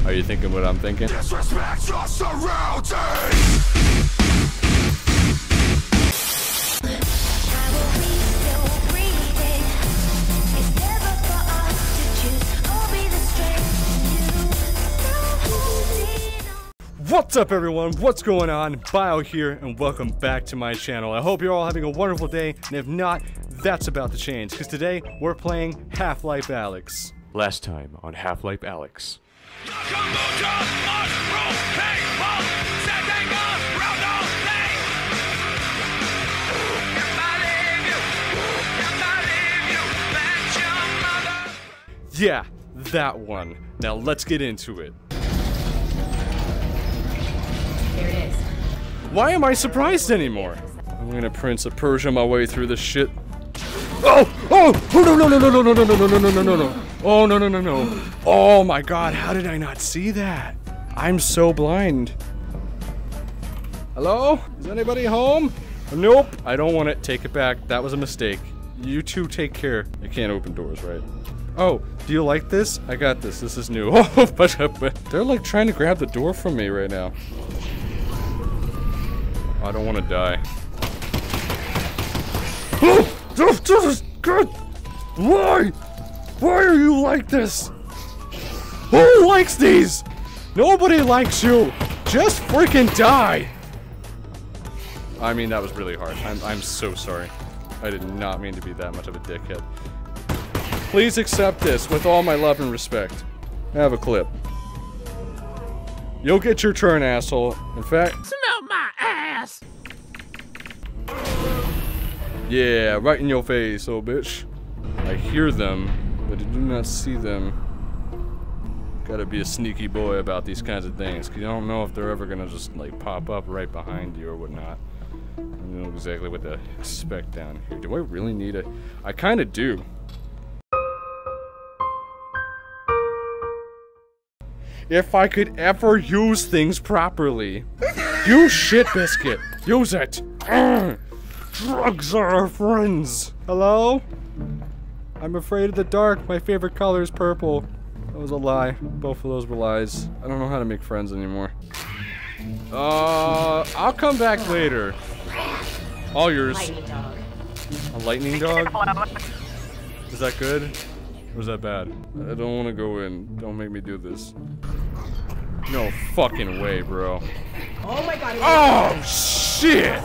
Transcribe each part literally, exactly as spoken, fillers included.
Are you thinking what I'm thinking? Disrespect your surroundings. What's up, everyone? What's going on? Bio here, and welcome back to my channel. I hope you're all having a wonderful day, and if not, that's about to change, because today we're playing Half-Life Alyx. Last time on Half-Life Alyx. Yeah, that one. Now let's get into it. Here it is. Why am I surprised anymore? I'm gonna Prince of Persia my way through this shit. Oh! Oh! Oh no no no no no no no no no no no no no! Oh no no no no! Oh my god! How did I not see that? I'm so blind. Hello? Is anybody home? Nope. I don't want it. Take it back. That was a mistake. You two take care. I can't open doors, right? Oh, do you like this? I got this. This is new. Oh, but they're like trying to grab the door from me right now. I don't want to die. Oh! Jesus God! Why? Why are you like this? Who likes these? Nobody likes you. Just freaking die. I mean, that was really hard. I'm, I'm so sorry. I did not mean to be that much of a dickhead. Please accept this with all my love and respect. Have a clip. You'll get your turn, asshole. In fact... Smell my ass! Yeah, right in your face, oh bitch. I hear them, but I do not see them. Gotta be a sneaky boy about these kinds of things, because you don't know if they're ever gonna just, like, pop up right behind you or whatnot. I don't know exactly what to expect down here. Do I really need a... I kinda do. If I could ever use things properly. Use shit biscuit. Use it. Urgh. Drugs are our friends. Hello? I'm afraid of the dark. My favorite color is purple. That was a lie. Both of those were lies. I don't know how to make friends anymore. Uh, I'll come back later. All yours. Lightning dog. A lightning dog? Is that good? Or is that bad? I don't want to go in. Don't make me do this. No fucking way, bro. Oh my god. Oh, shit!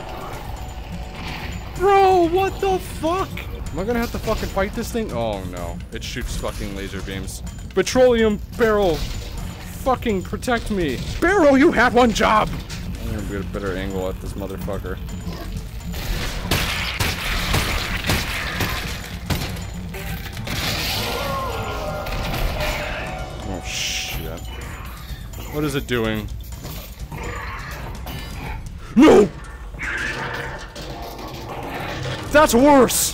Bro, what the fuck? Am I gonna have to fucking fight this thing? Oh no. It shoots fucking laser beams. Petroleum barrel! Fucking protect me. Barrel, you have one job! I'm gonna get a better angle at this motherfucker. Oh shit. What is it doing? No! That's worse!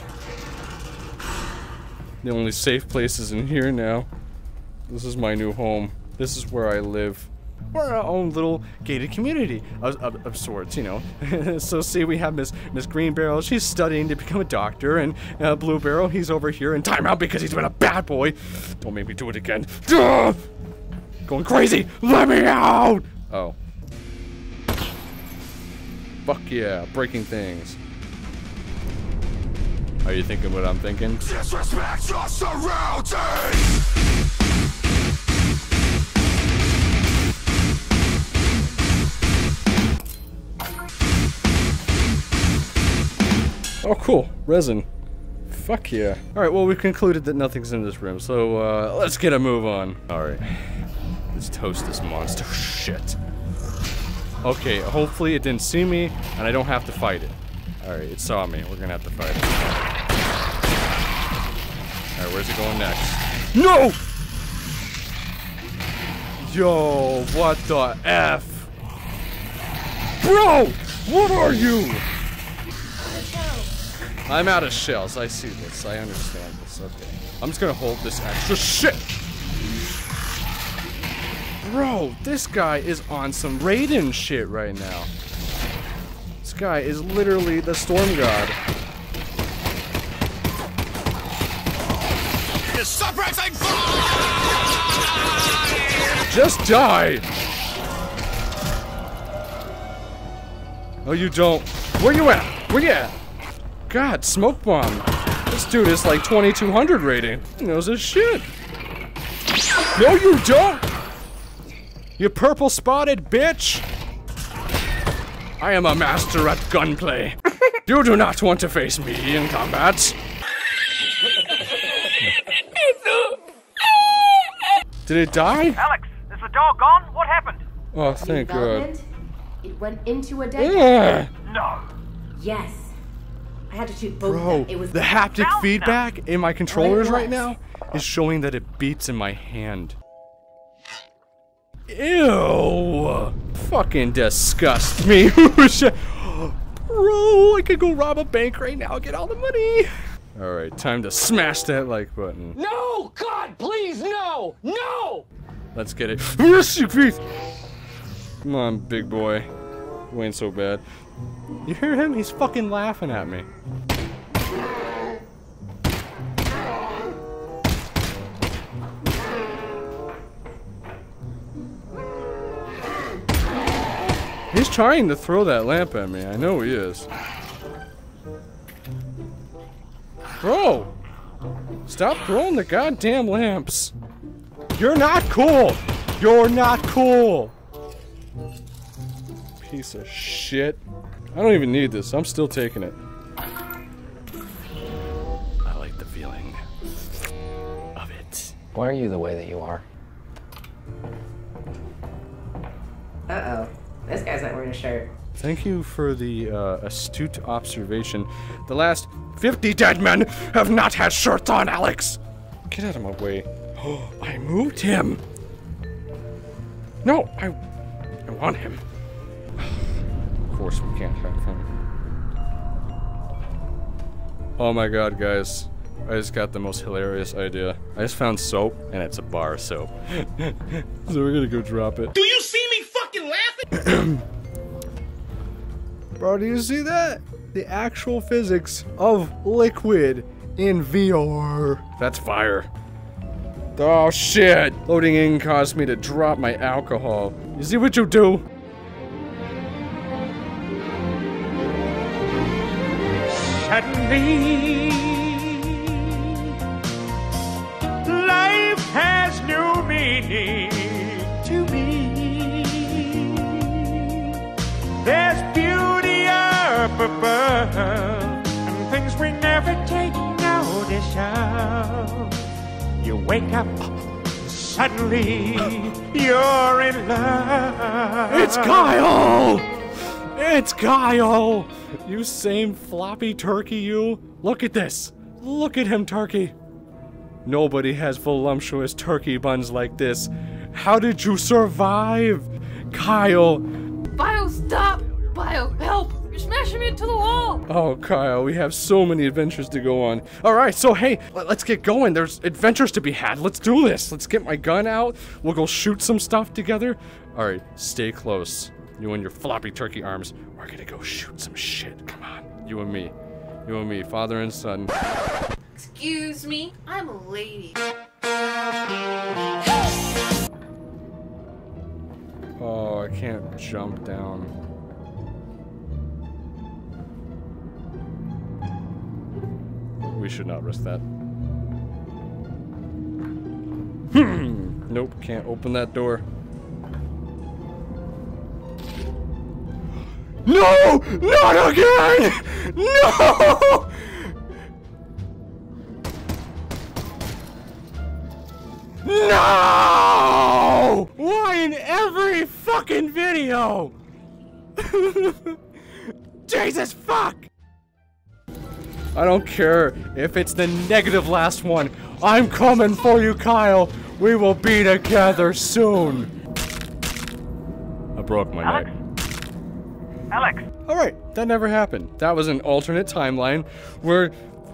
The only safe place is in here now. This is my new home. This is where I live. We're our own little gated community of, of, of sorts, you know. So see, we have Miss Miss Green Barrel. She's studying to become a doctor, and uh, Blue Barrel, he's over here in timeout because he's been a bad boy. Don't make me do it again. Duh! Going crazy. Let me out! Oh. Fuck yeah, breaking things. Are you thinking what I'm thinking? Disrespect your surroundings. Oh, cool. Resin. Fuck yeah. Alright, well, we've concluded that nothing's in this room, so, uh, let's get a move on. Alright. Let's toast this monster. Shit. Okay, hopefully it didn't see me, and I don't have to fight it. Alright, it saw me. We're gonna have to fight it. Alright, where's it going next? No! Yo, what the F? Bro! What are you? I'm out of shells. I see this. I understand this. Okay. I'm just gonna hold this extra shit. Bro, this guy is on some Raiden shit right now. This guy is literally the storm god. Suppressing fire! Just die! Oh, you don't. Where you at? Where you at? God, smoke bomb. This dude is like twenty-two hundred rating. He knows his shit. No, you don't! You purple spotted bitch! I am a master at gunplay. You do not want to face me in combat. Did it die? Alyx, is the dog gone? What happened? Oh, thank God. Development? It went into a dead. Yeah. No. Yes. I had to shoot both of Bro, them. It was the haptic Sound feedback in my controllers right was. now is showing that it beats in my hand. Ew! Fucking disgust me. Bro, I could go rob a bank right now, get all the money. Alright, time to smash that like button. No! God, please, no! No! Let's get it. Yes, you please. Come on, big boy. You ain't so bad. You hear him? He's fucking laughing at me. He's trying to throw that lamp at me. I know he is. Bro! Stop throwing the goddamn lamps. You're not cool! You're not cool! Piece of shit. I don't even need this. I'm still taking it. I like the feeling of it. Why are you the way that you are? Uh-oh. This guy's not wearing a shirt. Thank you for the uh, astute observation. The last fifty dead men have not had shirts on, Alyx! Get out of my way. Oh, I moved him! No, I... I want him. Of course we can't have him. Oh my god, guys. I just got the most hilarious idea. I just found soap, and it's a bar of soap. So we're gonna go drop it. Do you see me fucking laughing? Bro, do you see that? The actual physics of liquid in V R. That's fire. Oh shit! Loading in caused me to drop my alcohol. You see what you do? Suddenly, life has new meaning to me. There's beauty up above, and things we never take notice of. You wake up, suddenly you're in love. It's Kyle! It's Kyle! You same floppy turkey, you. Look at this. Look at him, turkey. Nobody has voluptuous turkey buns like this. How did you survive? Kyle. Bio, stop! Bio, help! You're smashing me into the wall! Oh, Kyle, we have so many adventures to go on. Alright, so hey, let's get going. There's adventures to be had. Let's do this. Let's get my gun out. We'll go shoot some stuff together. Alright, stay close. You and your floppy turkey arms. We're gonna go shoot some shit. Come on. You and me. You and me, father and son. Excuse me, I'm a lady. Oh, I can't jump down. We should not risk that. Hmm. Nope, can't open that door. No! Not again! No! No! Why in every fucking video? Jesus fuck! I don't care if it's the negative last one. I'm coming for you, Kyle. We will be together soon. I broke my Alyx? neck. Alyx! Alright, that never happened. That was an alternate timeline where...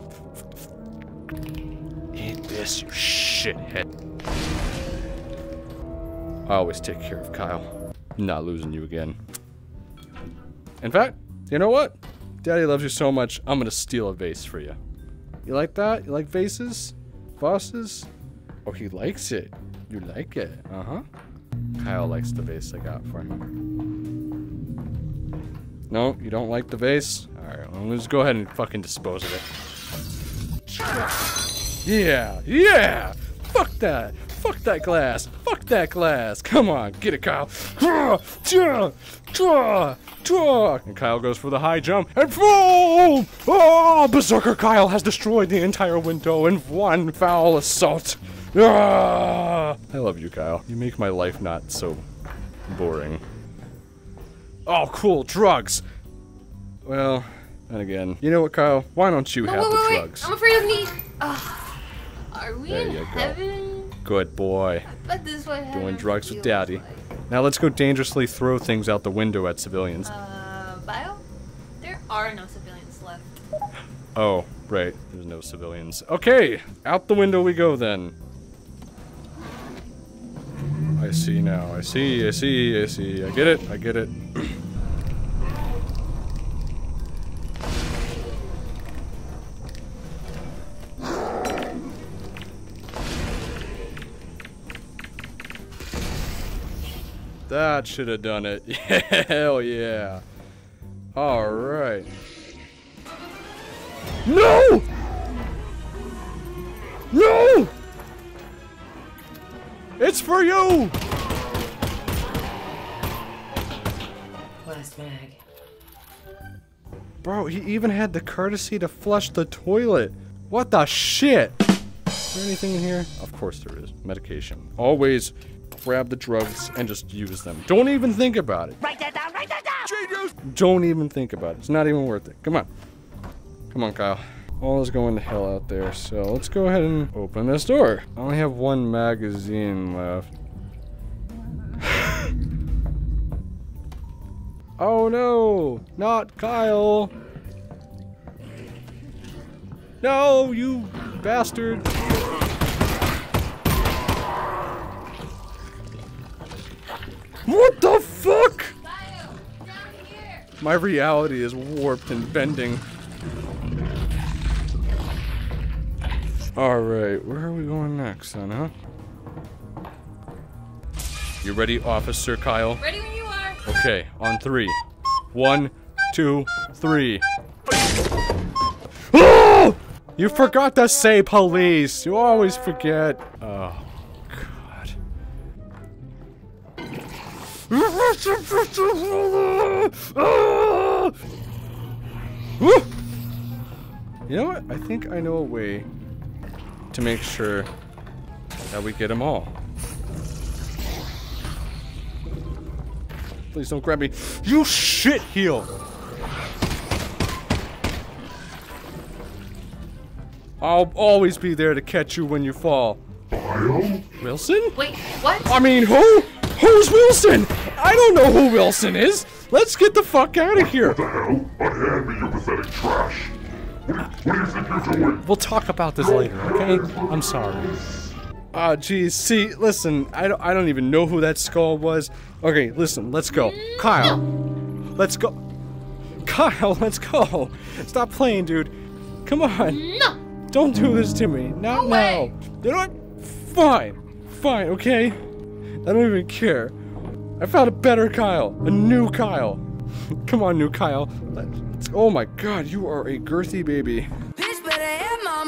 Eat this, you shithead. I always take care of Kyle. I'm not losing you again. In fact, you know what? Daddy loves you so much, I'm gonna steal a vase for you. You like that? You like vases? Vases? Oh, he likes it. You like it. Uh-huh. Kyle likes the vase I got for him. No, you don't like the vase? Alright, well, let's go ahead and fucking dispose of it. Yeah, yeah! Fuck that! Fuck that glass! Fuck that glass! Come on, get it, Kyle! Draw! Draw! Draw! Draw! And Kyle goes for the high jump, and boom! Oh, Berserker Kyle has destroyed the entire window in one foul assault. Ah! I love you, Kyle. You make my life not so boring. Oh, cool, drugs! Well, and again, you know what, Kyle? Why don't you No, have wait, the wait, drugs? wait. I'm afraid of me. Ugh. Are we There in you go. heaven? Good boy. I bet this is what heaven Doing drugs with feels daddy. like. Now let's go dangerously throw things out the window at civilians. Uh, bio? There are no civilians left. Oh, right. There's no civilians. Okay, out the window we go then. I see now. I see, I see, I see. I get it, I get it. That should have done it. Hell yeah. Alright. No! No! It's for you! Last mag. Bro, he even had the courtesy to flush the toilet. What the shit? Is there anything in here? Of course there is. Medication. Always grab the drugs and just use them. Don't even think about it. Write that down, write that down! Genius! Don't even think about it. It's not even worth it. Come on. Come on, Kyle. All is going to hell out there, so let's go ahead and open this door. I only have one magazine left. Oh no! Not Kyle! No, you bastard! What the fuck? My reality is warped and bending. Alright, where are we going next then, huh? You ready, Officer Kyle? Ready when you are. Okay, on three. One, two, three. Oh! You forgot to say police! You always forget. Oh, God. You know what? I think I know a way to make sure that we get them all. Please don't grab me. You shit heel! I'll always be there to catch you when you fall. Wilson? Wait, what? I mean, who? Who's Wilson? I don't know who Wilson is. Let's get the fuck out of here. What the hell? Unhand me, you pathetic trash. What, what do you think you're doing? We'll talk about this later, okay? I'm sorry. Ah, uh, geez. See, listen, I don't, I don't even know who that skull was. Okay, listen, let's go. Kyle, let's go. Kyle, let's go. Stop playing, dude. Come on. No. Don't do this to me. Not No now. way. You know what? Fine. Fine, okay? I don't even care. I found a better Kyle. A new Kyle. Come on, new Kyle. Let's, oh my god, you are a girthy baby. Bitch better have my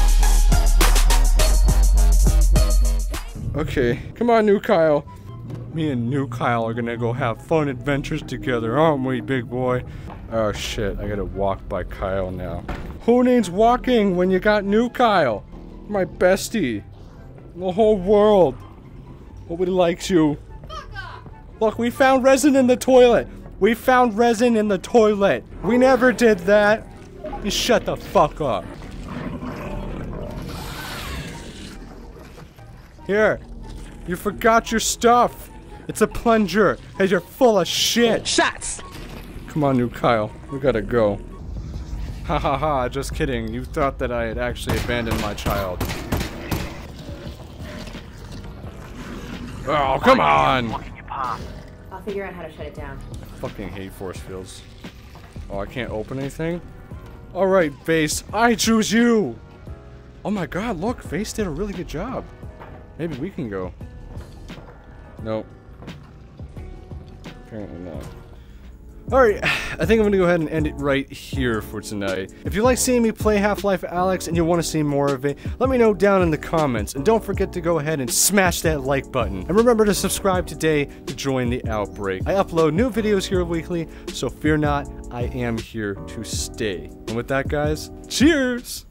money. Okay, come on, new Kyle. Me and new Kyle are gonna go have fun adventures together, aren't we, big boy? Oh shit, I gotta walk by Kyle now. Who needs walking when you got new Kyle? My bestie. The whole world. Nobody likes you. Look, we found resin in the toilet. We found resin in the toilet. We never did that. You shut the fuck up. Here. You forgot your stuff. It's a plunger, and you're full of shit. Shots! Come on, new Kyle. We gotta go. Ha ha ha, just kidding. You thought that I had actually abandoned my child. Oh, come on! Blocking your path. I'll figure out how to shut it down. Fucking hate force fields. Oh, I can't open anything? Alright, Vase, I choose you! Oh my god, look, Vase did a really good job. Maybe we can go. Nope. Apparently not. Alright, I think I'm gonna go ahead and end it right here for tonight. If you like seeing me play Half-Life Alyx and you want to see more of it, let me know down in the comments. And don't forget to go ahead and smash that like button. And remember to subscribe today to join the outbreak. I upload new videos here weekly, so fear not, I am here to stay. And with that, guys, cheers!